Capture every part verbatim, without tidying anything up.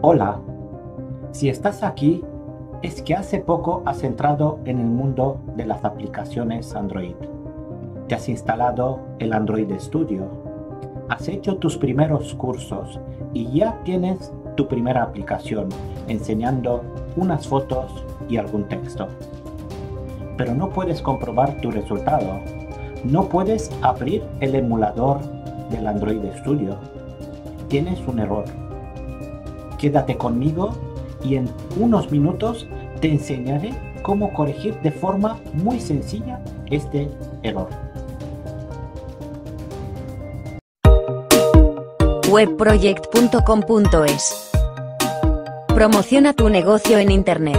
Hola, si estás aquí es que hace poco has entrado en el mundo de las aplicaciones Android. Te has instalado el Android Studio, has hecho tus primeros cursos y ya tienes tu primera aplicación enseñando unas fotos y algún texto. Pero no puedes comprobar tu resultado. No puedes abrir el emulador del Android Studio. Tienes un error. Quédate conmigo y en unos minutos te enseñaré cómo corregir de forma muy sencilla este error. webproject punto com punto es. Promociona tu negocio en Internet.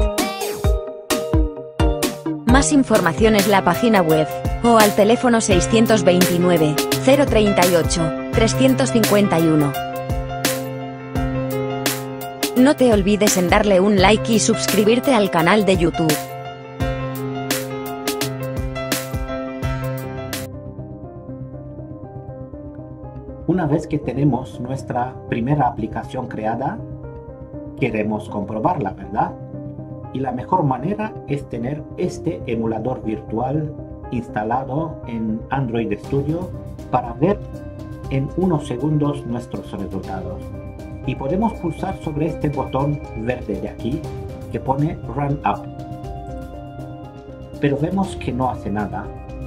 Más información en la página web o al teléfono seiscientos veintinueve, cero treinta y ocho, trescientos cincuenta y uno. No te olvides en darle un like y suscribirte al canal de YouTube. Una vez que tenemos nuestra primera aplicación creada, queremos comprobarla, ¿verdad? Y la mejor manera es tener este emulador virtual instalado en Android Studio para ver en unos segundos nuestros resultados. Y podemos pulsar sobre este botón verde de aquí que pone Run App. Pero vemos que no hace nada.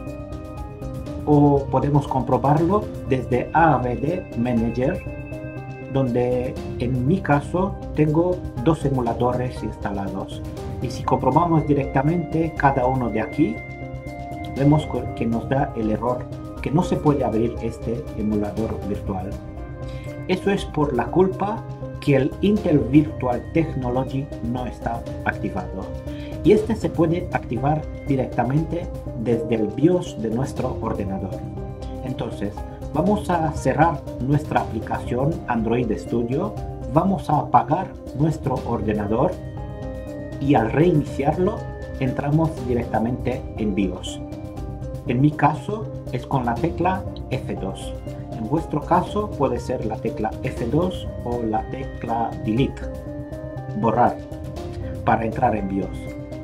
O podemos comprobarlo desde A V D Manager, donde en mi caso tengo dos emuladores instalados. Y si comprobamos directamente cada uno de aquí, vemos que nos da el error que no se puede abrir este emulador virtual. Eso es por la culpa que el Intel Virtual Technology no está activado. Y este se puede activar directamente desde el BIOS de nuestro ordenador. Entonces, vamos a cerrar nuestra aplicación Android Studio, vamos a apagar nuestro ordenador y al reiniciarlo entramos directamente en BIOS. En mi caso es con la tecla F dos. En vuestro caso puede ser la tecla F dos o la tecla Delete, borrar, para entrar en BIOS.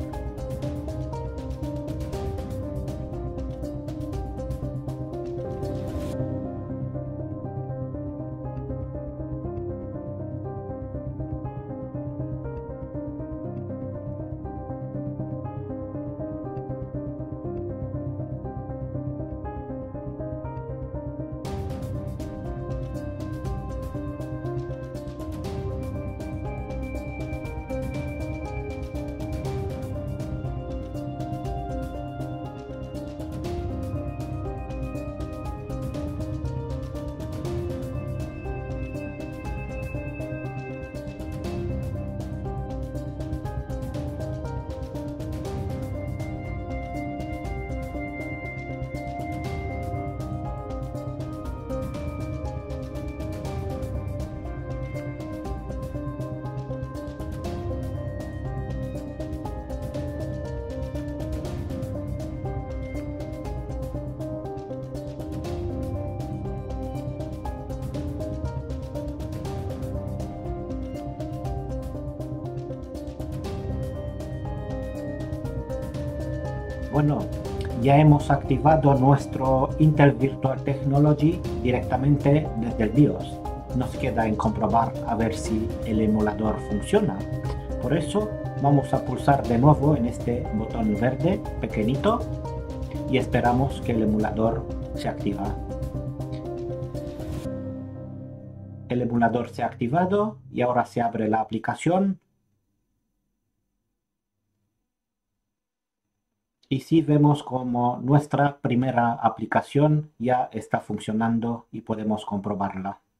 Bueno, ya hemos activado nuestro Intel Virtual Technology directamente desde el BIOS. Nos queda en comprobar a ver si el emulador funciona. Por eso vamos a pulsar de nuevo en este botón verde pequeñito y esperamos que el emulador se activa. El emulador se ha activado y ahora se abre la aplicación. Y sí vemos como nuestra primera aplicación ya está funcionando y podemos comprobarla.